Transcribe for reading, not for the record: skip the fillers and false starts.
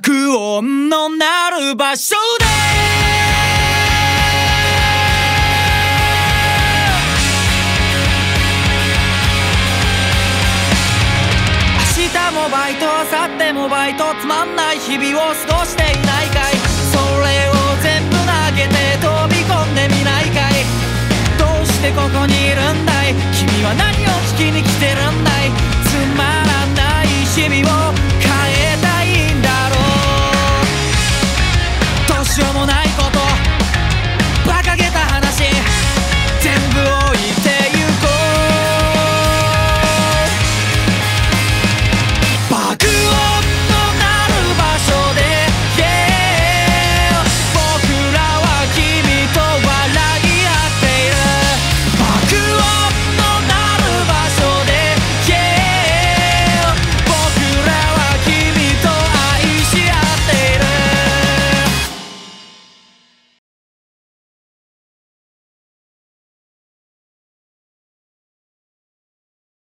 録音のなる場所で明日もバイト明後日もバイトつまんない日々を過ごしていないかい。それを全部投げて飛び込んでみないかい。どうしてここにいるんだい。君は何を聞きに来てるんだい。つまらない日々を